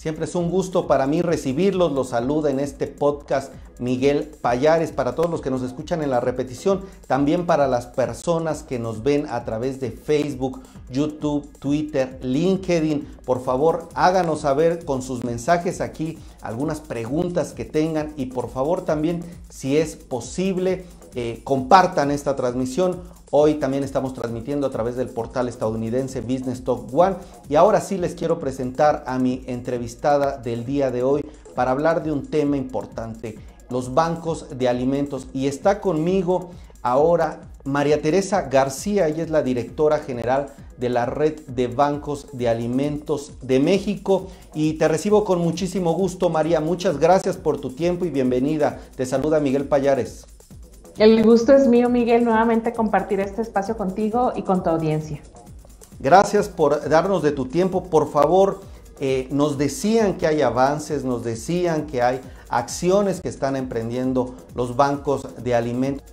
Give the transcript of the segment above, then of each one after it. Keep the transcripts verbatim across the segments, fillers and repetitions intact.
Siempre es un gusto para mí recibirlos. Los saluda en este podcast Miguel Payares. Para todos los que nos escuchan en la repetición, también para las personas que nos ven a través de Facebook, YouTube, Twitter, LinkedIn, por favor háganos saber con sus mensajes aquí algunas preguntas que tengan, y por favor también, si es posible, eh, compartan esta transmisión. Hoy también estamos transmitiendo a través del portal estadounidense Business Talk One. Y ahora sí les quiero presentar a mi entrevistada del día de hoy para hablar de un tema importante: los bancos de alimentos. Y está conmigo ahora María Teresa García. Ella es la directora general de la Red de Bancos de Alimentos de México. Y te recibo con muchísimo gusto, María. Muchas gracias por tu tiempo y bienvenida. Te saluda Miguel Payares. El gusto es mío, Miguel, nuevamente compartir este espacio contigo y con tu audiencia. Gracias por darnos de tu tiempo. Por favor, eh, nos decían que hay avances, nos decían que hay acciones que están emprendiendo los bancos de alimentos.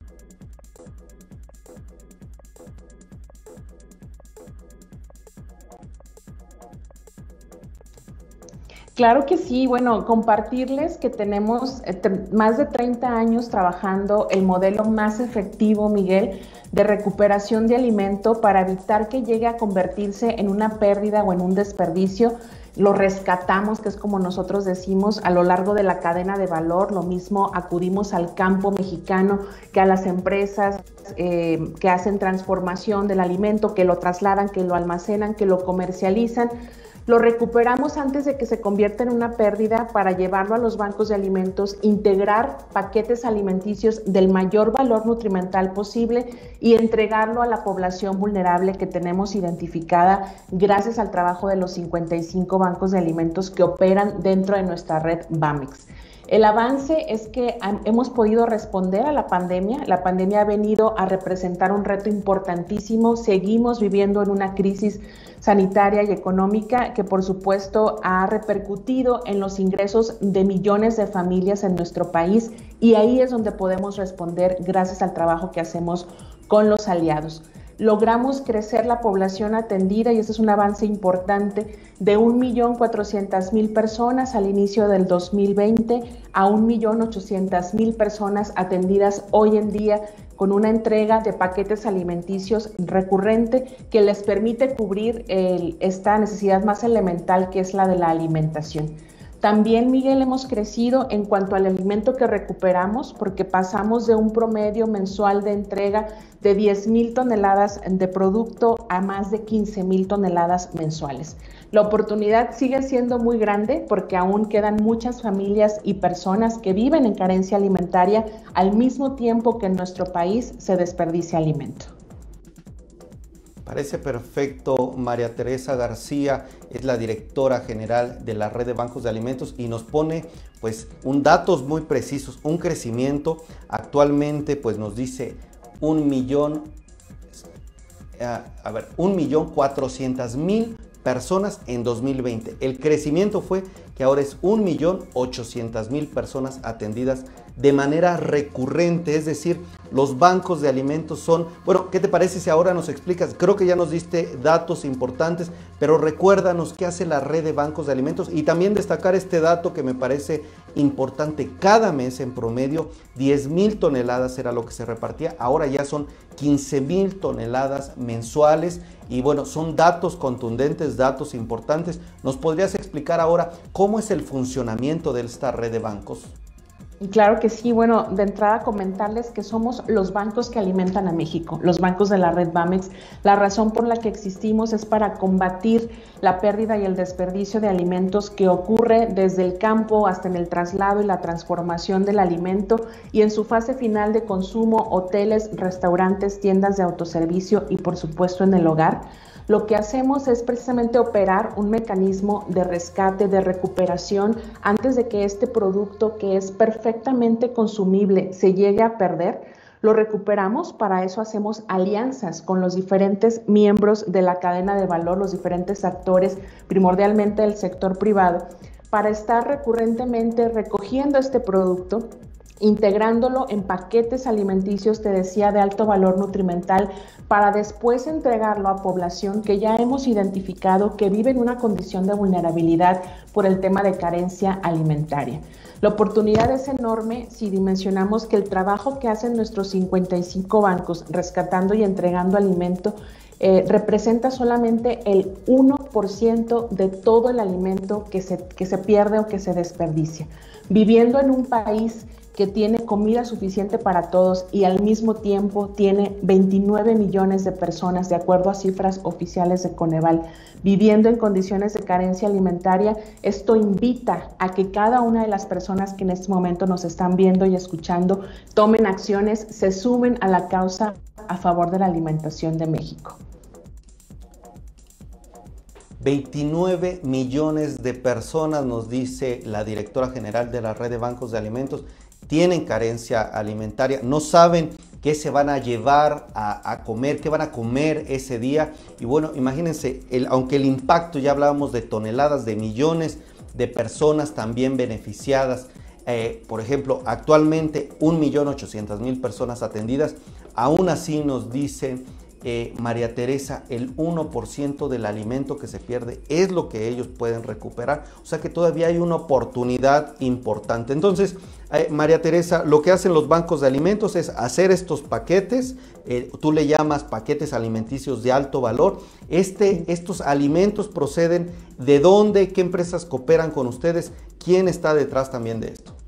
Claro que sí, bueno, compartirles que tenemos eh, más de treinta años trabajando el modelo más efectivo, Miguel, de recuperación de alimento para evitar que llegue a convertirse en una pérdida o en un desperdicio. Lo rescatamos, que es como nosotros decimos, a lo largo de la cadena de valor. Lo mismo acudimos al campo mexicano que a las empresas eh, que hacen transformación del alimento, que lo trasladan, que lo almacenan, que lo comercializan. Lo recuperamos antes de que se convierta en una pérdida para llevarlo a los bancos de alimentos, integrar paquetes alimenticios del mayor valor nutrimental posible y entregarlo a la población vulnerable que tenemos identificada gracias al trabajo de los cincuenta y cinco bancos de alimentos que operan dentro de nuestra red BAMEX. El avance es que hemos podido responder a la pandemia. La pandemia ha venido a representar un reto importantísimo. Seguimos viviendo en una crisis sanitaria y económica que, por supuesto, ha repercutido en los ingresos de millones de familias en nuestro país, y ahí es donde podemos responder gracias al trabajo que hacemos con los aliados. Logramos crecer la población atendida, y ese es un avance importante, de un millón cuatrocientas mil personas al inicio del dos mil veinte a un millón ochocientas mil personas atendidas hoy en día, con una entrega de paquetes alimenticios recurrente que les permite cubrir el, esta necesidad más elemental, que es la de la alimentación. También, Miguel, hemos crecido en cuanto al alimento que recuperamos, porque pasamos de un promedio mensual de entrega de diez mil toneladas de producto a más de quince mil toneladas mensuales. La oportunidad sigue siendo muy grande porque aún quedan muchas familias y personas que viven en carencia alimentaria al mismo tiempo que en nuestro país se desperdicia alimento. Parece perfecto. María Teresa García es la directora general de la Red de Bancos de Alimentos y nos pone pues un datos muy precisos, un crecimiento. Actualmente pues nos dice un millón, a, a ver, un millón cuatrocientas mil personas en dos mil veinte. El crecimiento fue que ahora es un millón ochocientas mil personas atendidas de manera recurrente, es decir, los bancos de alimentos son... Bueno, ¿qué te parece si ahora nos explicas? Creo que ya nos diste datos importantes, pero recuérdanos qué hace la Red de Bancos de Alimentos, y también destacar este dato que me parece importante. Cada mes en promedio diez mil toneladas era lo que se repartía, ahora ya son quince mil toneladas mensuales, y bueno, son datos contundentes, datos importantes. ¿Nos podrías explicar ahora cómo es el funcionamiento de esta red de bancos? Claro que sí. Bueno, de entrada comentarles que somos los bancos que alimentan a México, los bancos de la red BAMEX. La razón por la que existimos es para combatir la pérdida y el desperdicio de alimentos que ocurre desde el campo hasta en el traslado y la transformación del alimento, y en su fase final de consumo, hoteles, restaurantes, tiendas de autoservicio y por supuesto en el hogar. Lo que hacemos es precisamente operar un mecanismo de rescate, de recuperación, antes de que este producto, que es perfectamente consumible, se llegue a perder. Lo recuperamos. Para eso hacemos alianzas con los diferentes miembros de la cadena de valor, los diferentes actores, primordialmente del sector privado, para estar recurrentemente recogiendo este producto, integrándolo en paquetes alimenticios, te decía, de alto valor nutrimental, para después entregarlo a población que ya hemos identificado que vive en una condición de vulnerabilidad por el tema de carencia alimentaria. La oportunidad es enorme si dimensionamos que el trabajo que hacen nuestros cincuenta y cinco bancos rescatando y entregando alimento eh, representa solamente el uno por ciento de todo el alimento que se, que se pierde o que se desperdicia. Viviendo en un país que tiene comida suficiente para todos y al mismo tiempo tiene veintinueve millones de personas, de acuerdo a cifras oficiales de Coneval, viviendo en condiciones de carencia alimentaria, esto invita a que cada una de las personas que en este momento nos están viendo y escuchando tomen acciones, se sumen a la causa a favor de la alimentación de México. veintinueve millones de personas, nos dice la directora general de la Red de Bancos de Alimentos, tienen carencia alimentaria, no saben qué se van a llevar a, a comer, qué van a comer ese día. Y bueno, imagínense, el, aunque el impacto, ya hablábamos de toneladas, de millones de personas también beneficiadas, eh, por ejemplo, actualmente un millón ochocientas mil personas atendidas, aún así nos dicen Eh, María Teresa, el uno por ciento del alimento que se pierde es lo que ellos pueden recuperar, o sea que todavía hay una oportunidad importante. Entonces, eh, María Teresa, lo que hacen los bancos de alimentos es hacer estos paquetes, eh, tú le llamas paquetes alimenticios de alto valor. Este, estos alimentos proceden de dónde, qué empresas cooperan con ustedes, quién está detrás también de esto.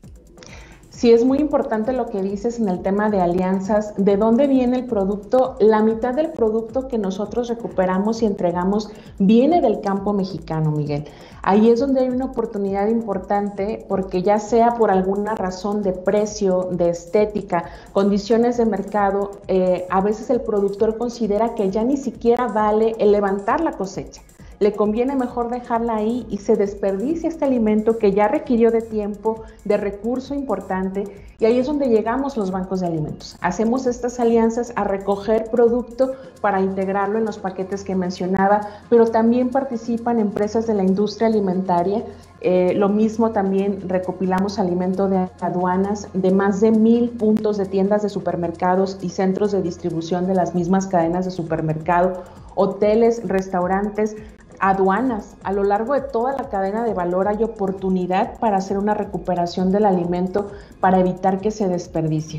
Sí, es muy importante lo que dices en el tema de alianzas. ¿De dónde viene el producto? La mitad del producto que nosotros recuperamos y entregamos viene del campo mexicano, Miguel. Ahí es donde hay una oportunidad importante, porque ya sea por alguna razón de precio, de estética, condiciones de mercado, eh, a veces el productor considera que ya ni siquiera vale el levantar la cosecha. Le conviene mejor dejarla ahí y se desperdicia este alimento que ya requirió de tiempo, de recurso importante, y ahí es donde llegamos los bancos de alimentos. Hacemos estas alianzas a recoger producto para integrarlo en los paquetes que mencionaba, pero también participan empresas de la industria alimentaria. Eh, lo mismo también recopilamos alimento de aduanas de más de mil puntos de tiendas de supermercados y centros de distribución de las mismas cadenas de supermercado, hoteles, restaurantes, aduanas. A lo largo de toda la cadena de valor hay oportunidad para hacer una recuperación del alimento para evitar que se desperdicie.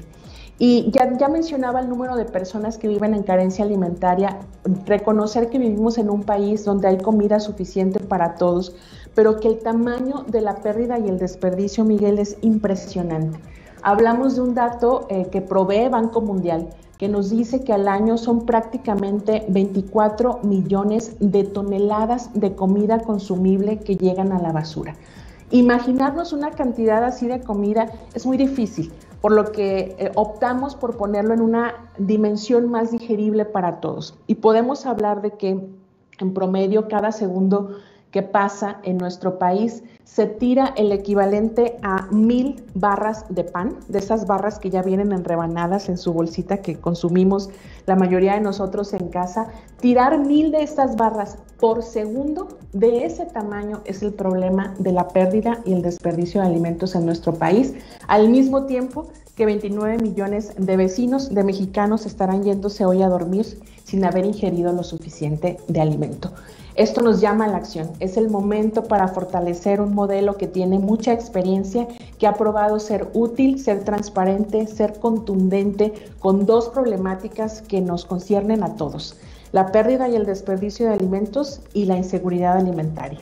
Y ya, ya mencionaba el número de personas que viven en carencia alimentaria, reconocer que vivimos en un país donde hay comida suficiente para todos, pero que el tamaño de la pérdida y el desperdicio, Miguel, es impresionante. Hablamos de un dato eh, que provee Banco Mundial, que nos dice que al año son prácticamente veinticuatro millones de toneladas de comida consumible que llegan a la basura. Imaginarnos una cantidad así de comida es muy difícil, por lo que eh, optamos por ponerlo en una dimensión más digerible para todos. Y podemos hablar de que en promedio cada segundo que pasa en nuestro país se tira el equivalente a mil barras de pan, de esas barras que ya vienen en rebanadas en su bolsita que consumimos la mayoría de nosotros en casa. Tirar mil de estas barras por segundo de ese tamaño es el problema de la pérdida y el desperdicio de alimentos en nuestro país, al mismo tiempo que veintinueve millones de vecinos, de mexicanos, estarán yéndose hoy a dormir sin haber ingerido lo suficiente de alimento. Esto nos llama a la acción. Es el momento para fortalecer un modelo que tiene mucha experiencia, que ha probado ser útil, ser transparente, ser contundente, con dos problemáticas que nos conciernen a todos: la pérdida y el desperdicio de alimentos y la inseguridad alimentaria.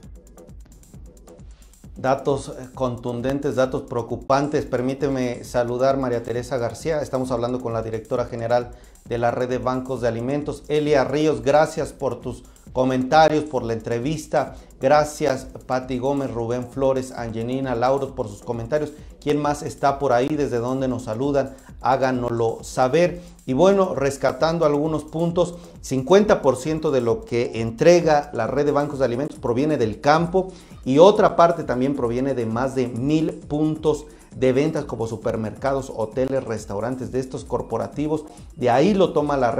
Datos contundentes, datos preocupantes. Permíteme saludar a María Teresa García. Estamos hablando con la directora general de la Red de Bancos de Alimentos. Elia Ríos, gracias por tus comentarios, por la entrevista. Gracias Pati Gómez, Rubén Flores, Angelina Lauros por sus comentarios. ¿Quién más está por ahí? ¿Desde dónde nos saludan? Háganoslo saber. Y bueno, rescatando algunos puntos, cincuenta por ciento de lo que entrega la Red de Bancos de Alimentos proviene del campo, y otra parte también proviene de más de mil puntos de ventas como supermercados, hoteles, restaurantes, de estos corporativos. De ahí lo toma la red.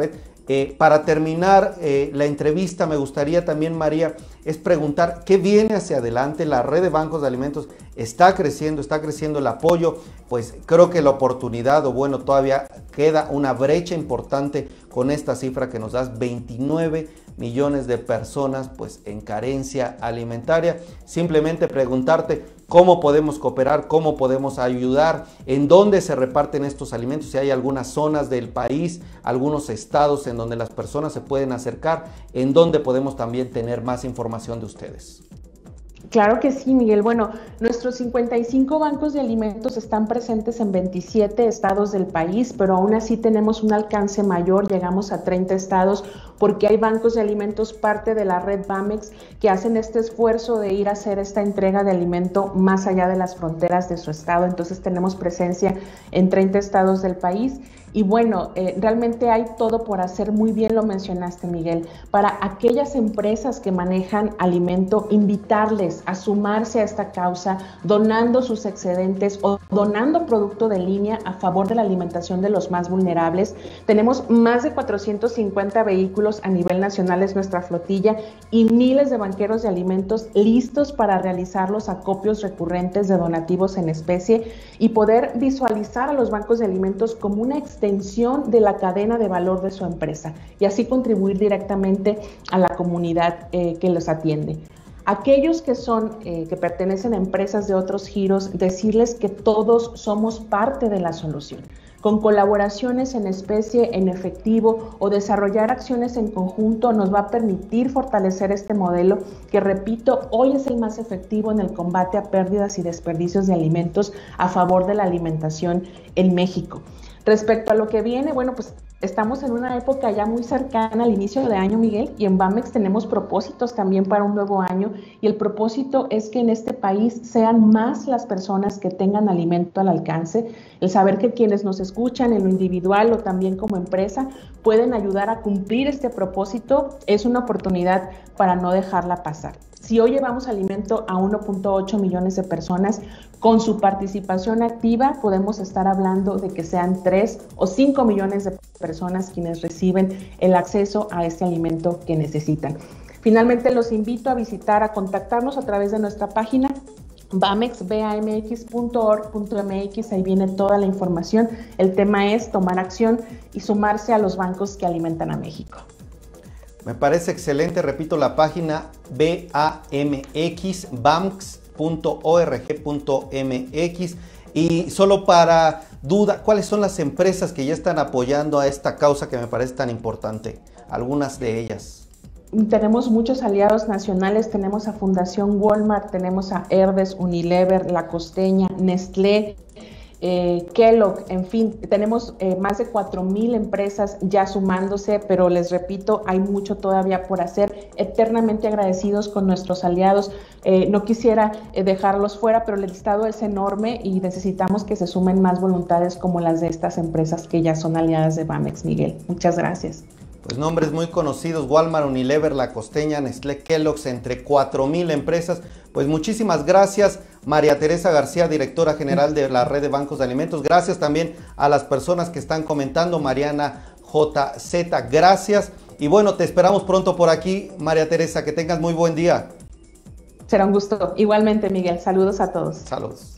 Eh, para terminar eh, la entrevista, me gustaría también, María, es preguntar qué viene hacia adelante. La red de bancos de alimentos está creciendo, está creciendo el apoyo, pues creo que la oportunidad, o bueno, todavía queda una brecha importante con esta cifra que nos das, veintinueve millones de personas pues en carencia alimentaria. Simplemente preguntarte cómo podemos cooperar, cómo podemos ayudar, en dónde se reparten estos alimentos, si hay algunas zonas del país, algunos estados en donde las personas se pueden acercar, en donde podemos también tener más información de ustedes. Claro que sí, Miguel. Bueno, nuestros cincuenta y cinco bancos de alimentos están presentes en veintisiete estados del país, pero aún así tenemos un alcance mayor, llegamos a treinta estados, porque hay bancos de alimentos, parte de la red Bamex, que hacen este esfuerzo de ir a hacer esta entrega de alimento más allá de las fronteras de su estado. Entonces tenemos presencia en treinta estados del país. Y bueno, eh, realmente hay todo por hacer, muy bien lo mencionaste, Miguel. Para aquellas empresas que manejan alimento, invitarles a sumarse a esta causa, donando sus excedentes o donando producto de línea a favor de la alimentación de los más vulnerables. Tenemos más de cuatrocientos cincuenta vehículos a nivel nacional, es nuestra flotilla, y miles de banqueros de alimentos listos para realizar los acopios recurrentes de donativos en especie y poder visualizar a los bancos de alimentos como una extensión de la cadena de valor de su empresa y así contribuir directamente a la comunidad eh, que los atiende. Aquellos que son, eh, que pertenecen a empresas de otros giros, decirles que todos somos parte de la solución, con colaboraciones en especie, en efectivo o desarrollar acciones en conjunto nos va a permitir fortalecer este modelo que, repito, hoy es el más efectivo en el combate a pérdidas y desperdicios de alimentos a favor de la alimentación en México. Respecto a lo que viene, bueno, pues estamos en una época ya muy cercana al inicio de año, Miguel, y en Bamex tenemos propósitos también para un nuevo año, y el propósito es que en este país sean más las personas que tengan alimento al alcance, el saber que quienes nos escuchan en lo individual o también como empresa pueden ayudar a cumplir este propósito, es una oportunidad para no dejarla pasar. Si hoy llevamos alimento a uno punto ocho millones de personas, con su participación activa podemos estar hablando de que sean tres o cinco millones de personas quienes reciben el acceso a este alimento que necesitan. Finalmente los invito a visitar, a contactarnos a través de nuestra página bamex punto org punto m x, ahí viene toda la información. El tema es tomar acción y sumarse a los bancos que alimentan a México. Me parece excelente, repito la página bamex, bamex punto org punto m x. Y solo para duda, ¿cuáles son las empresas que ya están apoyando a esta causa que me parece tan importante? Algunas de ellas. Tenemos muchos aliados nacionales, tenemos a Fundación Walmart, tenemos a Herdes, Unilever, La Costeña, Nestlé, Eh, Kellogg, en fin, tenemos eh, más de cuatro mil empresas ya sumándose, pero les repito, hay mucho todavía por hacer, eternamente agradecidos con nuestros aliados. Eh, no quisiera eh, dejarlos fuera, pero el listado es enorme y necesitamos que se sumen más voluntades como las de estas empresas que ya son aliadas de Bamex, Miguel. Muchas gracias. Pues nombres muy conocidos, Walmart, Unilever, La Costeña, Nestlé, Kellogg's, entre cuatro mil empresas. Pues muchísimas gracias, María Teresa García, directora general de la Red de Bancos de Alimentos. Gracias también a las personas que están comentando, Mariana J Z, gracias. Y bueno, te esperamos pronto por aquí, María Teresa, que tengas muy buen día. Será un gusto. Igualmente, Miguel, saludos a todos. Saludos.